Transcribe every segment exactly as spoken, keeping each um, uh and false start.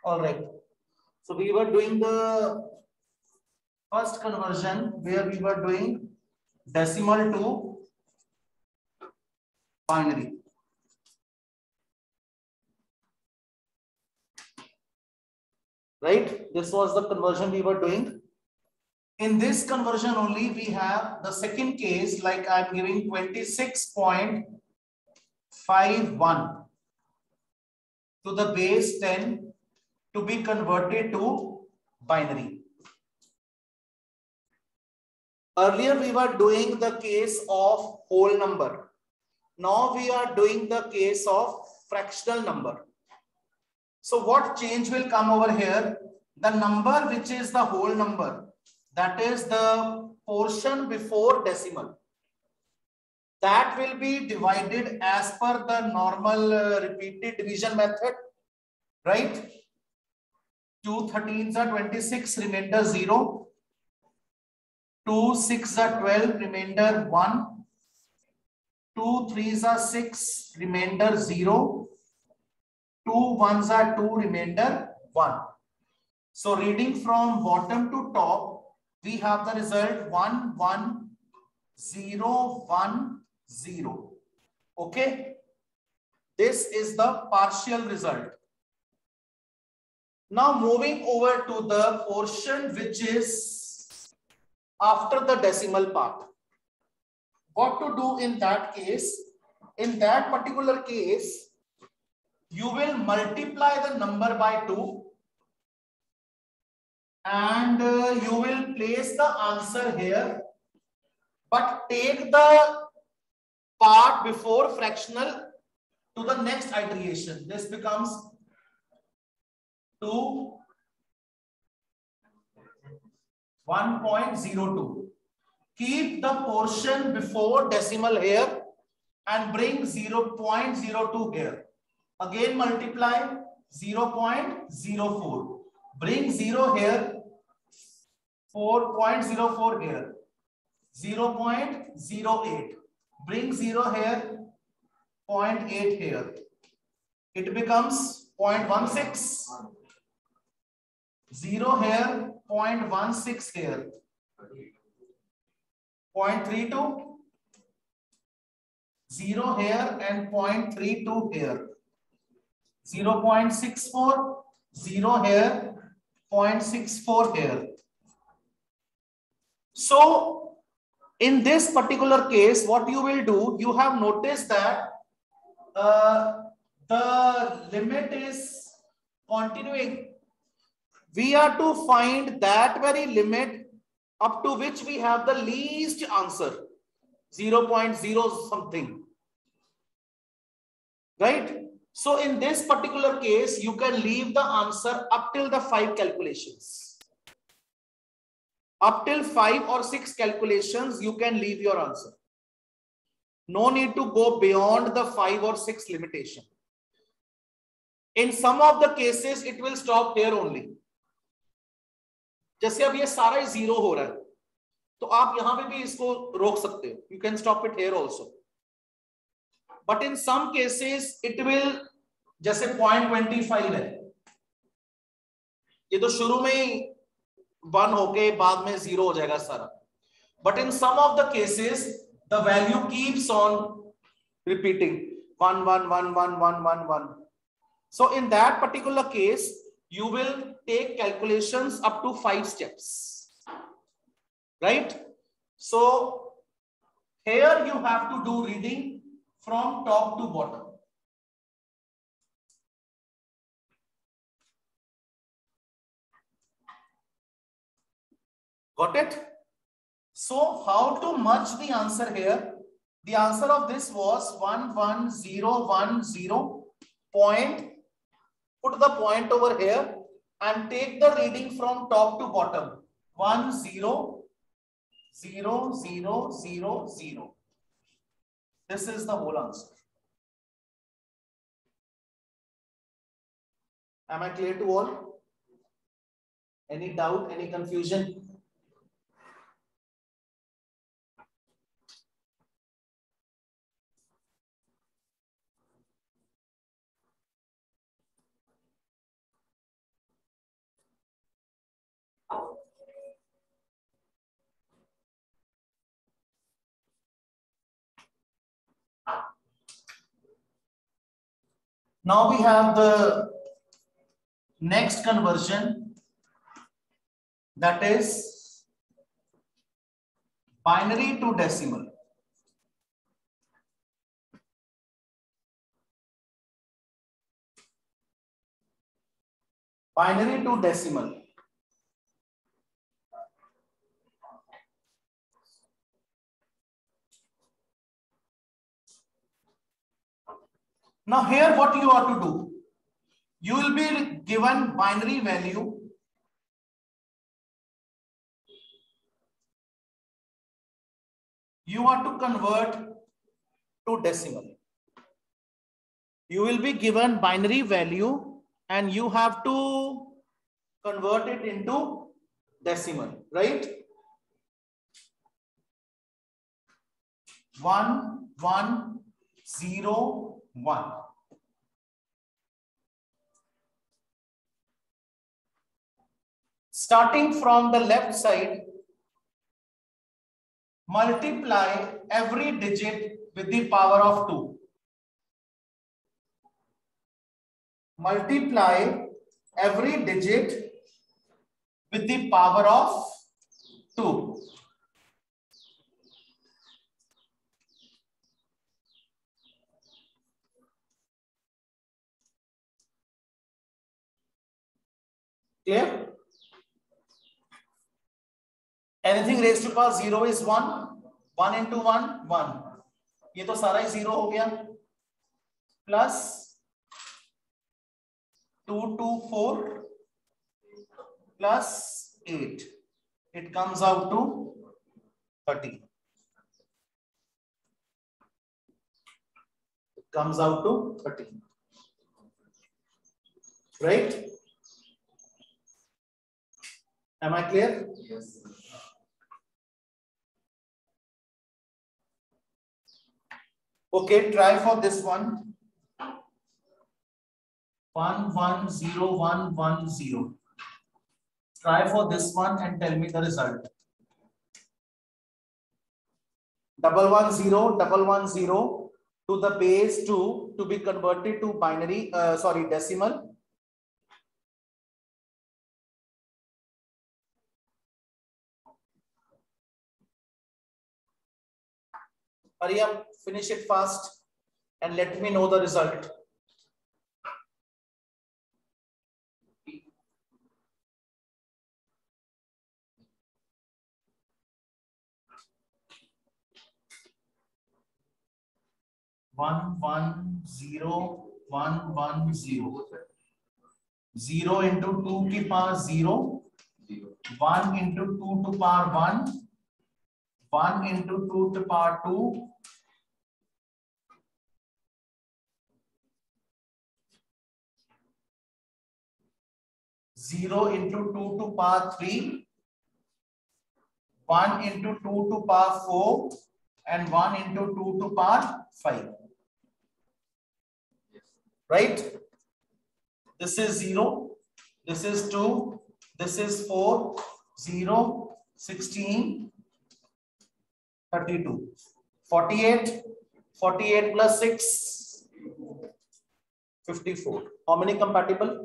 All right. So we were doing the first conversion where we were doing decimal to binary. Right? This was the conversion we were doing. In this conversion only, we have the second case, like I'm giving twenty-six point five one to the base ten to be converted to binary. Earlier we were doing the case of whole number. Now we are doing the case of fractional number. So what change will come over here? The number which is the whole number, that is the portion before decimal, that will be divided as per the normal uh, repeated division method, right? two thirteens are twenty-six, remainder zero. two six are twelve, remainder one. two threes are six, remainder zero. two ones are two, remainder one. So reading from bottom to top, we have the result one one zero one zero. Okay, this is the partial result. Now moving over to the portion which is after the decimal part. What to do in that case? In that particular case, you will multiply the number by two and uh, you will place the answer here, but take the part before fractional to the next iteration. This becomes two one point zero two. Keep the portion before decimal here and bring zero point zero two here. Again multiply zero point zero four. Bring zero here, four point zero four here, zero point zero eight. Bring zero here, zero point eight here. It becomes zero point one six. zero here, zero point one six here. zero point three two. zero here and zero point three two here. zero point six four. zero here, zero point six four here. So in this particular case, what you will do, you have noticed that uh, the limit is continuing. We are to find that very limit up to which we have the least answer, zero point zero something, right? So in this particular case, you can leave the answer up till the five calculations. Up till five or six calculations, you can leave your answer. No need to go beyond the five or six limitation. In some of the cases, it will stop here only. जैसे अब ये सारा ही zero हो रहा है, तो आप यहां पे भी इसको रोक सकते हो. You can stop it here also. But in some cases, it will, जैसे zero point two five है, ये तो शुरू में ही वन होके बाद में जीरो हो जाएगा सारा. But in some of the cases, the value keeps on repeating one, one, one, one, one, one, one. So in that particular case, you will take calculations up to five steps, right? So here you have to do reading from top to bottom. Got it? So how to merge the answer here? The answer of this was one one zero one zero point. Put the point over here and take the reading from top to bottom. one zero zero zero zero zero. This is the whole answer. Am I clear to all? Any doubt, any confusion? Now we have the next conversion, that is binary to decimal. Binary to decimal. Now here what you are to do, you will be given binary value. You are to convert to decimal. You will be given binary value and you have to convert it into decimal, right? One, one, zero, one. Starting from the left side, multiply every digit with the power of two. Multiply every digit with the power of two. Clear? Anything raised to power zero is one. one into one, one. ये तो सारा ही zero हो गया. Plus two to four plus eight. It comes out to thirty. It comes out to thirty. Right? Am I clear? Yes. Okay, try for this one. One, one, zero, one, one, zero. Try for this one and tell me the result. Double one, zero, double one, zero to the base two to be converted to binary, uh, sorry, decimal. Hurry up, finish it fast and let me know the result. One, one, zero, one, one, zero. Zero into two to power zero. One into two to power one. One into two to power two. Zero into two to power three. One into two to power four. And one into two to power five. Right? This is zero. This is two. This is four. Zero. Sixteen. thirty-two. forty-eight. forty-eight plus six. fifty-four. How many compatible?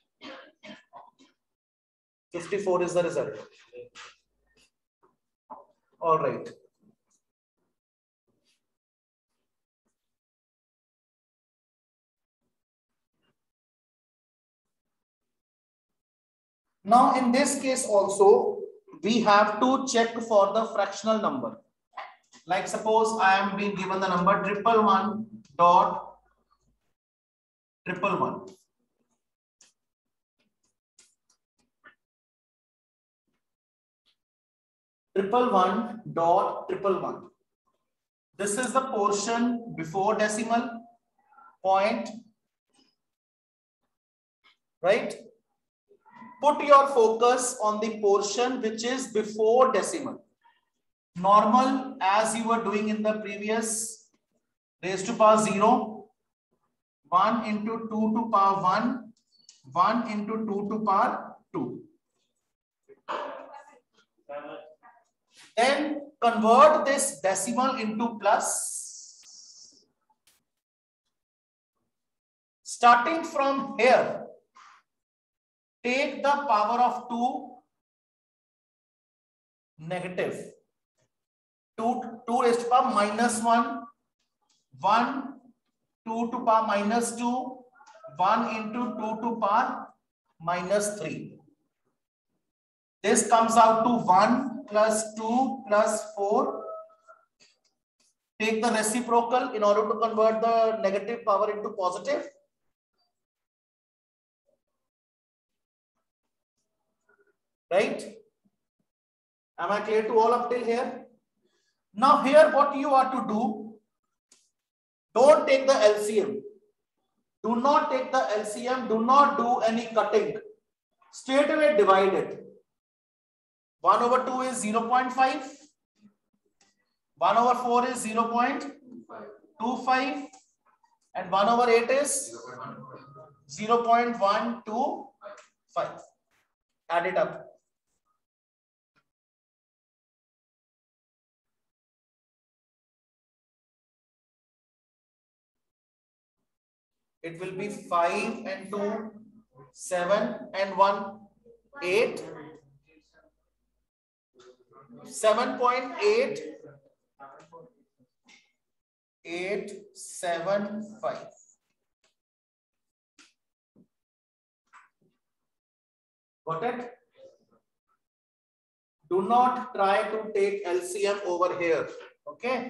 fifty-four is the result. All right. Now, in this case also, we have to check for the fractional number. Like suppose I am being given the number triple one dot triple one. Triple one dot triple one. This is the portion before decimal point, right? Put your focus on the portion which is before decimal. Normal, as you were doing in the previous, raised to power zero, one into two to power one, one into two to power two. Then convert this decimal into plus. Starting from here, take the power of two negative. two, two raised to power minus one, one, two to power minus two, one into two to power minus three. This comes out to one plus two plus four. Take the reciprocal in order to convert the negative power into positive. Right? Am I clear to all up till here? Now here what you are to do, don't take the L C M. Do not take the L C M. Do not do any cutting. Straight away divide it. one over two is zero point five. one over four is zero point two five. And one over eight is zero point one two five. Add it up. It will be five and two, seven and one, eight. seven point eight eight seven five. Got it? Do not try to take L C M over here. Okay?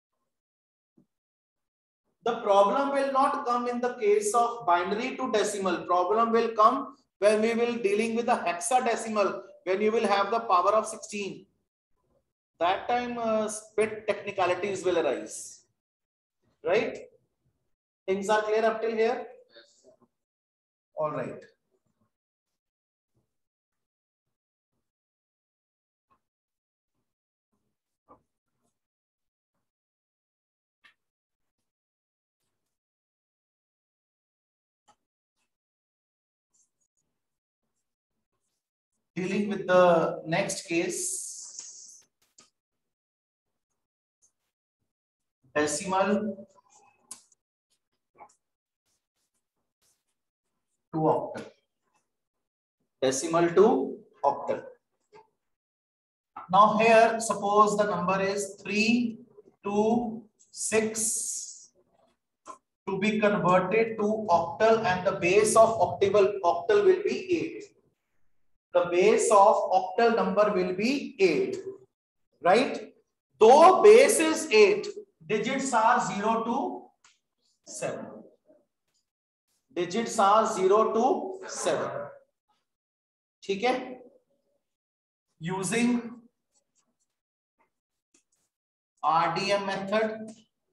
The problem will not come in the case of binary to decimal. Problem will come when we will dealing with the hexadecimal, when you will have the power of sixteen. That time uh, bit technicalities will arise. Right? Things are clear up till here? All right. Dealing with the next case, decimal to octal. Decimal to octal. Now here, suppose the number is three two six to be converted to octal, and the base of octal octal will be eight. The base of octal number will be eight, right? Though base is eight, digits are zero to seven. Digits are zero to seven. Okay? Using R D M method,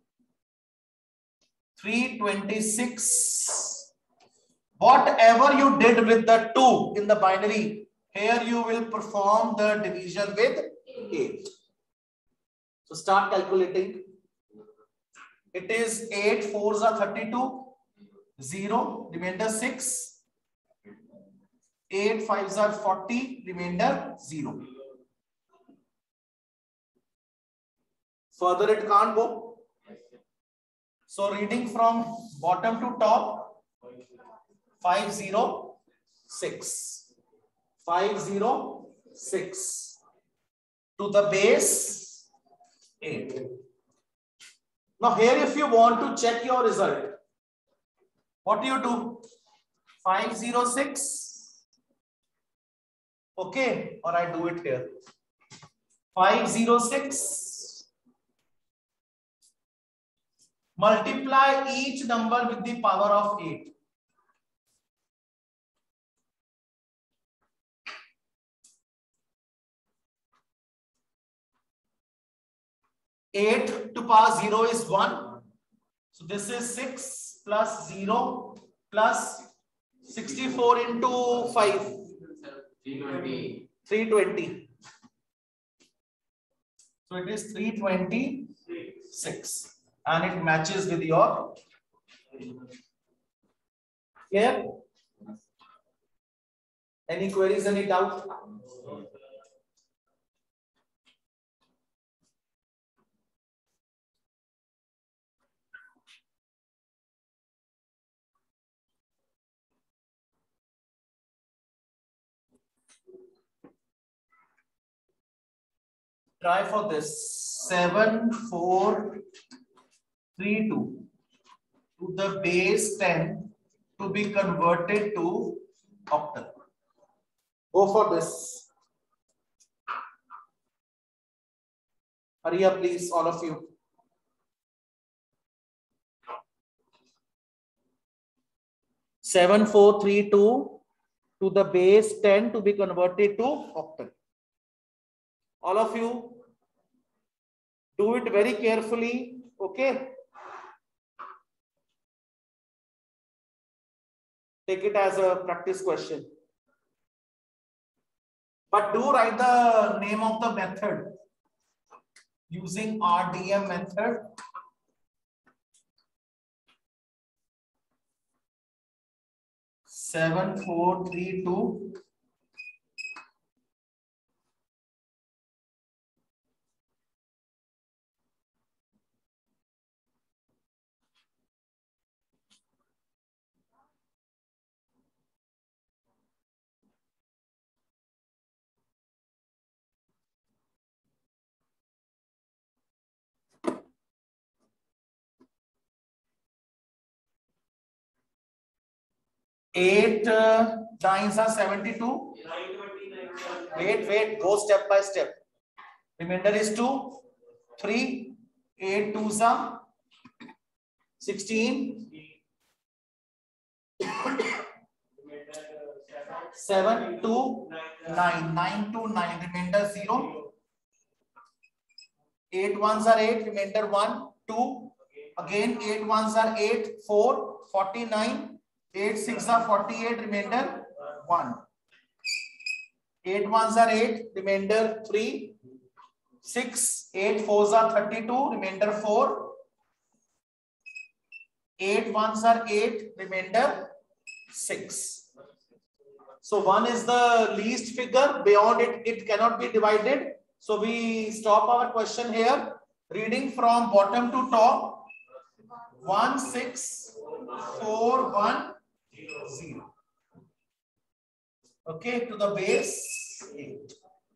three twenty-six. Whatever you did with the two in the binary, here you will perform the division with eight. So start calculating. It is eight fours are thirty-two, zero, remainder six. eight fives are forty, remainder zero. Further it can't go. So reading from bottom to top, five zero six. five zero six to the base eight. Now here if you want to check your result, what do you do? five zero six. Okay, or I do it here. five zero six. Multiply each number with the power of eight. eight to power zero is one. So this is six plus zero plus sixty-four into five. three twenty. three twenty. So it is three twenty-six. And it matches with your. Clear? Any queries, any doubt? Try for this. seven four three two to the base ten to be converted to octal. Go for this. Hurry up, please, all of you. seven four three two to the base ten to be converted to octal. All of you, do it very carefully, okay? Take it as a practice question. But do write the name of the method using R D M method. seven four three two. Eight uh, nines are seventy-two. Wait, wait, go step by step. Remainder is two. Three. Eight twos are sixteen. Seven two nine. Nine two nine. Remainder zero. Eight ones are eight. Remainder one. Two. Again eight ones are eight. Four. Forty-nine. Eight six are forty-eight, remainder one. Eight ones are eight, remainder three. Six, eight fours are thirty-two, remainder four. Eight ones are eight, remainder six. So one is the least figure, beyond it, it cannot be divided. So we stop our question here, reading from bottom to top. One, six, four, one. Zero. Okay, to the base eight.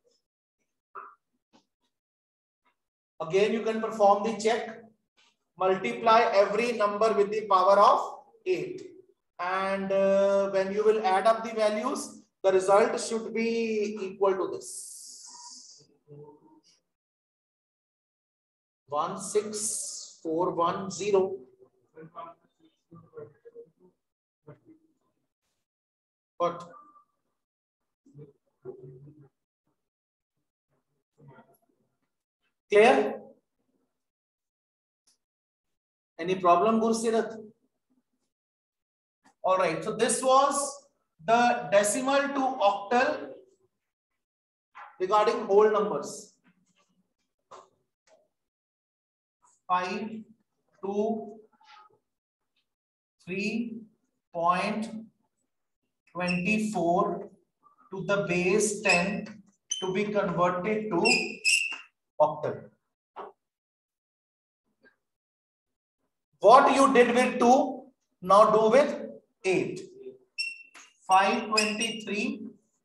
Again, you can perform the check. Multiply every number with the power of eight. And uh, when you will add up the values, the result should be equal to this. one six four one zero. What? Clear? Any problem, Gursirat? All right. So this was the decimal to octal regarding whole numbers. Five, two, three point twenty-four to the base ten to be converted to octal. What you did with two, now do with eight. five twenty-three.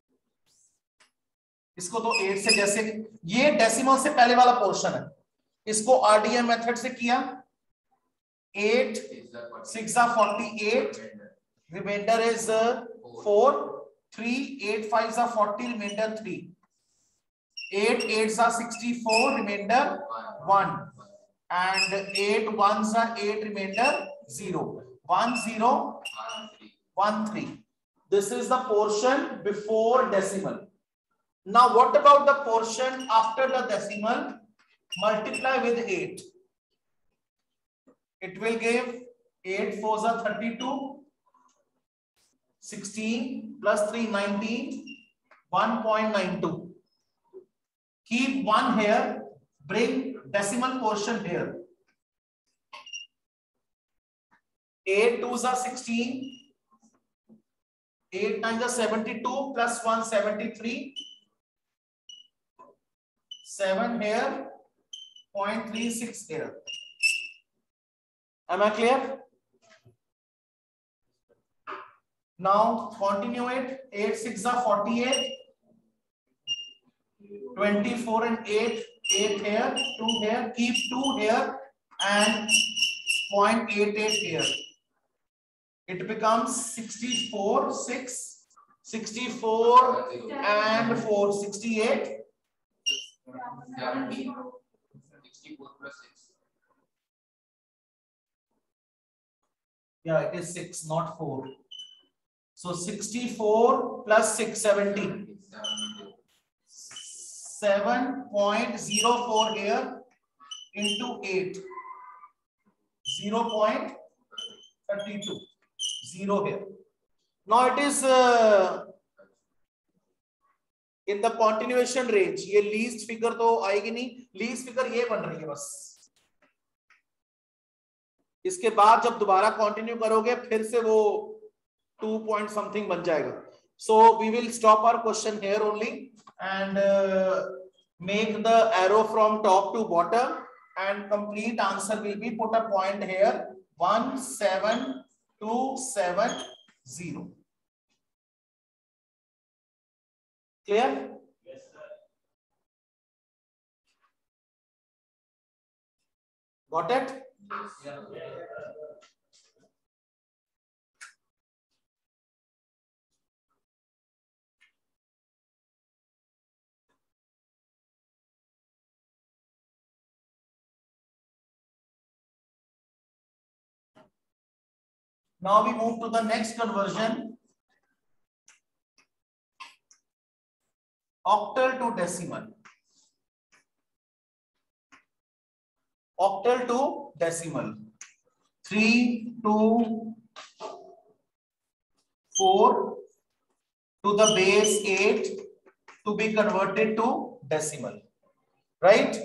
इसको तो eight से जैसे ये decimal से पहले वाला portion है, इसको आरडीएम मेथड से किया. eight six are forty-eight. Remainder is uh, four. three, eight fives are forty, remainder three. eight eights are sixty-four, remainder one. And eight ones are eight, remainder zero. one, zero, one, three. This is the portion before decimal. Now, what about the portion after the decimal? Multiply with eight. It will give eight fours are thirty-two. sixteen plus three, nineteen. one point nine two. Keep one here. Bring decimal portion here. eight twos are sixteen. eight nines are seventy-two plus one, seventy-three. seven here. zero point three six here. Am I clear? Now continue it. eight six are forty-eight. twenty-four and eight. eight here, two here, keep two here and zero point eight eight here. It becomes sixty-four, six, sixty-four and four, sixty-eight. sixty-four plus six. Yeah, it is six, not four. So sixty-four plus six, seventy. seven point zero four here into eight. zero point three two. Zero here. Now it is uh, in the continuation range. ये least figure तो आएगी नहीं. Least figure ये बन रही है बस. इसके बाद जब दोबारा कंटिन्यू करोगे फिर से वो two point something बन जाएगा. So we will stop our question here only and uh, make the arrow from top to bottom and complete answer will be put a point here one seven two seven zero. Clear? Yes, sir. Got it? Yes. Now we move to the next conversion. Octal to decimal. Octal to decimal. three, two, four to the base eight to be converted to decimal. Right?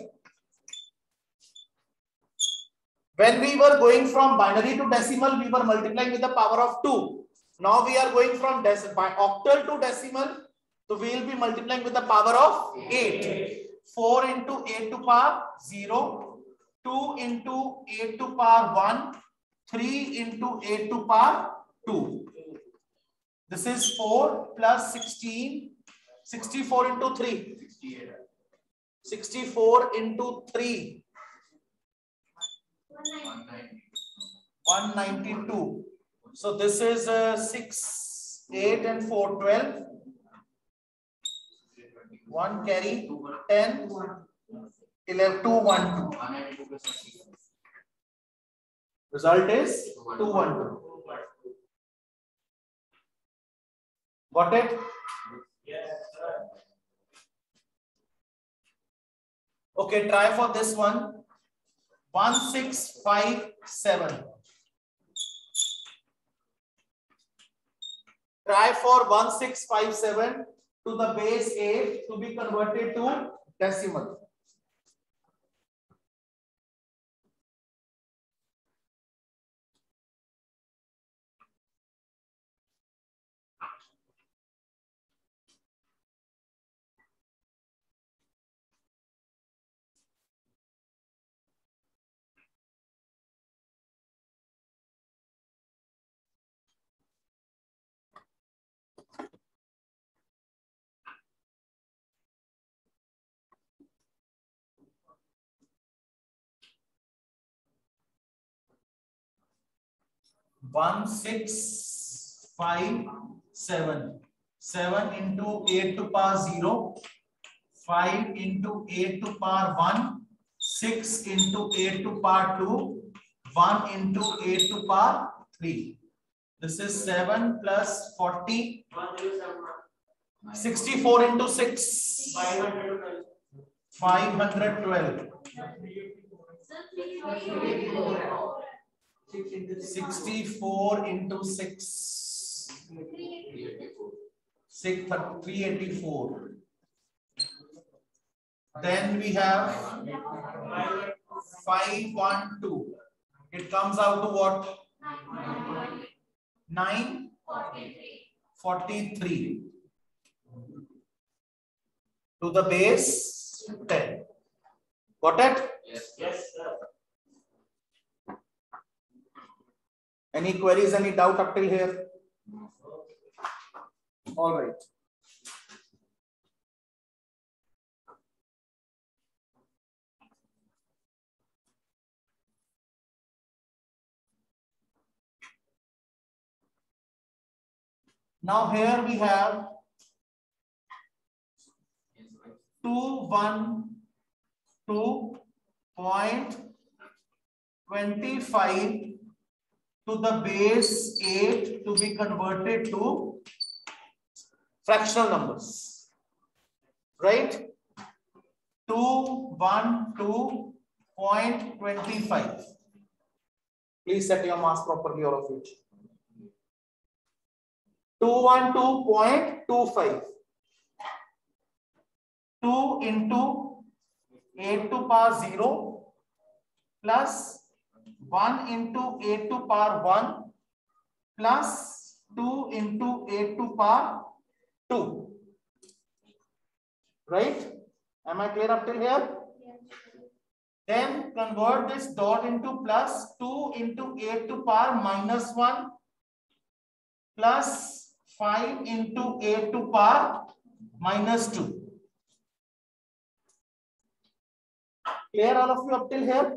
When we were going from binary to decimal, we were multiplying with the power of two. Now we are going from by octal to decimal, so we will be multiplying with the power of eight. four into eight to power zero, two into eight to power one, three into eight to power two. This is four plus sixteen, sixty-four into three. sixty-four into three. one ninety-two. So this is uh, six, eight and four, twelve. one carry, ten, eleven, two, one, two. Result is two, one, two. Got it? Yes, sir. Okay, try for this one. one six five seven. Try for one six five seven to the base eight to be converted to decimal. one six five seven. seven into eight to power zero. five into eight to power one. six into eight to power two. one into eight to power three. This is seven plus forty. sixty-four into six. five hundred twelve. sixty-four into six. three eighty-four. Then we have five twelve. It comes out to what? nine forty-three. To the base ten. Got it? Yes. Yes, sir. Any queries, any doubt up till here? All right. Now here we have two one two point two five to the base eight to be converted to fractional numbers, right? two one two point two five. Please set your mass properly, all of it. two one two point two five. two into eight to power zero plus one into eight to power one plus two into eight to power two. Right? Am I clear up till here? Then convert this dot into plus two into eight to power minus one plus five into eight to power minus two. Clear all of you up till here?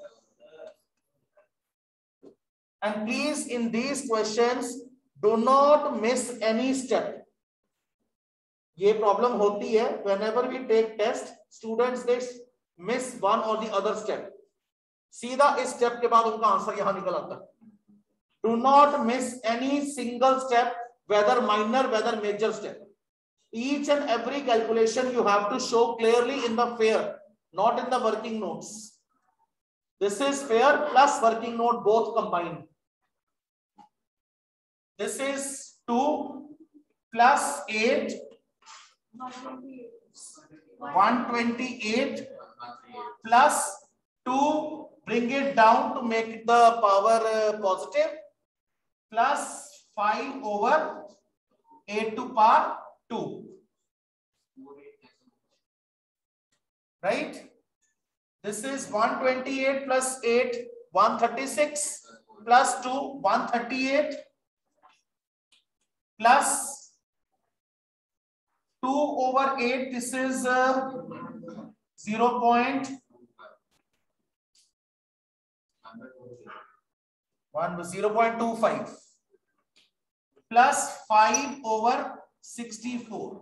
And please, in these questions, do not miss any step. ये problem होती है whenever we take test, students they miss one or the other step. सीधा इस step के बाद उनका answer यहाँ निकल आता है. Do not miss any single step, whether minor, whether major step. Each and every calculation you have to show clearly in the fair, not in the working notes. This is fair plus working note both combined. This is two plus eight, one twenty-eight plus two, bring it down to make the power uh, positive, plus five over eight to power two. Right? This is one twenty-eight plus eight, one thirty-six plus two, one thirty-eight plus two over eight. This is uh, zero point one, zero point two five plus five over sixty-four.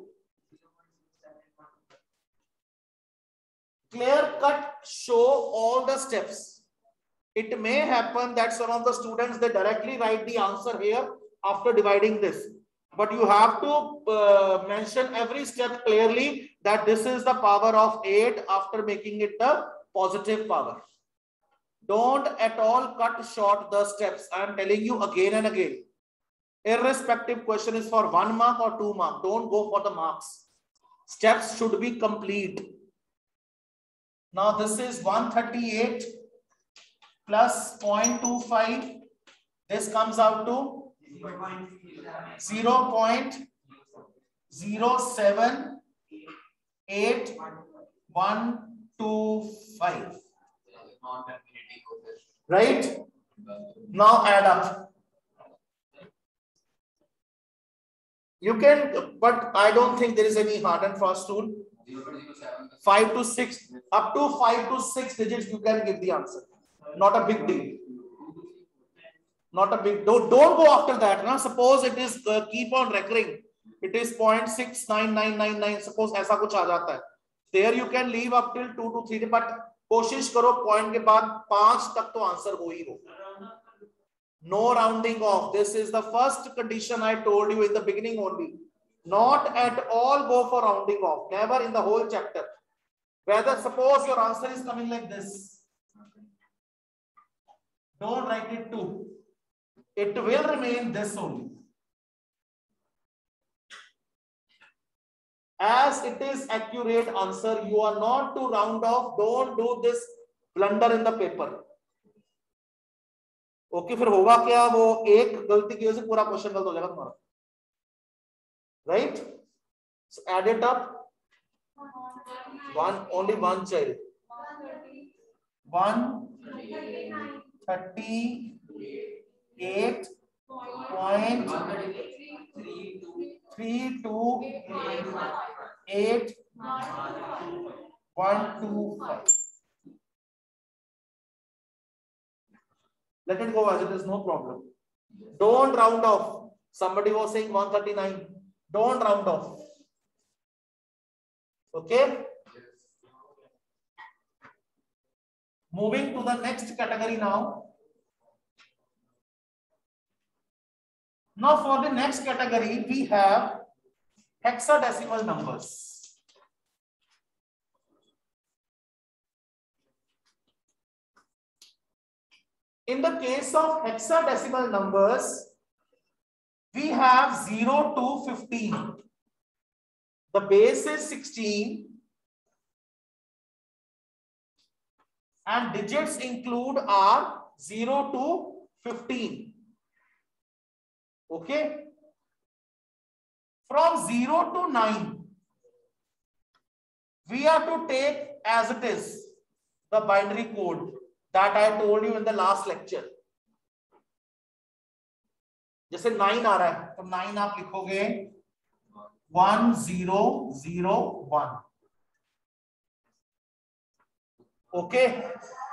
Clear cut, show all the steps. It may happen that some of the students they directly write the answer here after dividing this, but you have to uh, mention every step clearly that this is the power of eight after making it the positive power. Don't at all cut short the steps. I am telling you again and again. Irrespective question is for one mark or two mark. Don't go for the marks. Steps should be complete. Now this is one thirty-eight plus zero point two five. This comes out to zero point zero seven eight one two five. Right? Now add up. You can, but I don't think there is any hard and fast rule. Five to six, up to five to six digits, you can give the answer. Not a big deal. Not a big. Don't don't go after that. Now, suppose it is uh, keep on recurring. It is zero point six nine nine nine nine. Suppose ऐसा कुछ आ जाता है. There you can leave up till two to three. But कोशिश करो point के बाद पांच तक तो answer हो ही हो. No rounding off. This is the first condition I told you in the beginning only. Not at all go for rounding off. Never in the whole chapter. Whether suppose your answer is coming like this. Don't write it two. It will remain this only. As it is accurate answer, you are not to round off. Don't do this blunder in the paper. Okay, फिर होगा क्या? वो एक गलती की वजह से पूरा क्वेश्चन गलत हो जाएगा तुम्हारा. Right? So add it up. One, only one child. One thirty-eight point three two eight one two five. Let it go as it is, no problem. Don't round off. Somebody was saying one thirty-nine. Don't round off. Okay. Moving to the next category now. Now for the next category, we have hexadecimal numbers. In the case of hexadecimal numbers, we have zero to fifteen. The base is sixteen. And digits include are zero to fifteen. Okay. From zero to nine, we have to take as it is the binary code that I told you in the last lecture. जैसे nine आ रहा है तो nine आप लिखोगे one zero zero one. Okay.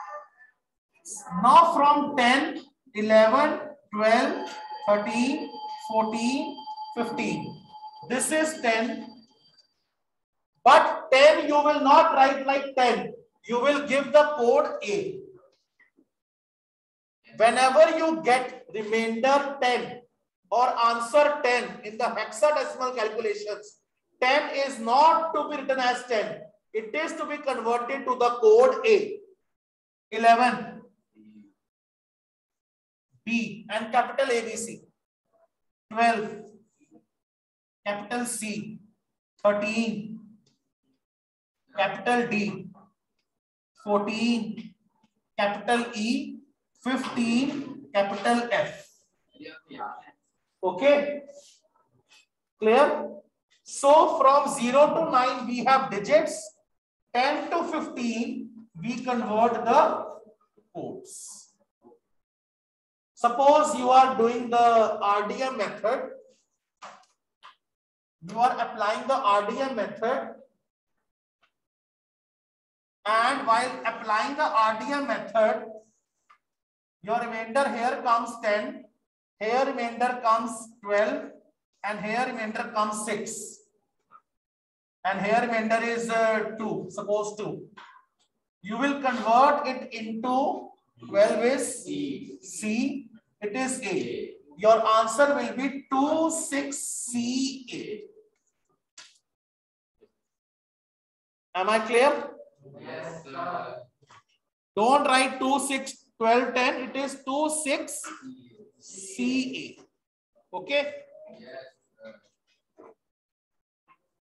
Now from ten, eleven, twelve, thirteen, fourteen, fifteen. This is ten. But ten you will not write like ten. You will give the code A. Whenever you get remainder ten or answer ten in the hexadecimal calculations, ten is not to be written as ten. It is to be converted to the code A. eleven. B and capital A B C. twelve. Capital C. thirteen. Capital D. fourteen. Capital E. fifteen. Capital F. Okay. Clear? So from zero to nine we have digits. ten to fifteen we convert the codes. Suppose you are doing the R D M method. You are applying the R D M method. And while applying the R D M method, your remainder here comes ten. Here remainder comes twelve. And here remainder comes six. And here remainder is uh, two. Suppose two. You will convert it into twelve is C. C. It is A. Your answer will be two six C A. Am I clear? Yes, sir. Don't write two six twelve ten. It is two six C A. Okay? Yes.